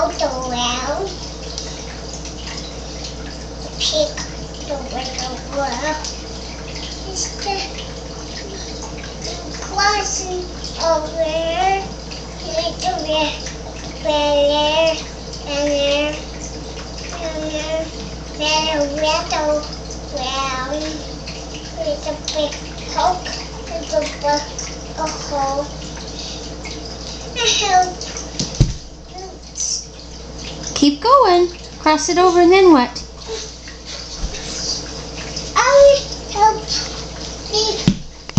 goes around. Pick the little girl. It's the crossing over. Like the red there, and there, then a red round with a big poke with a hole. Keep going. Cross it over and then what?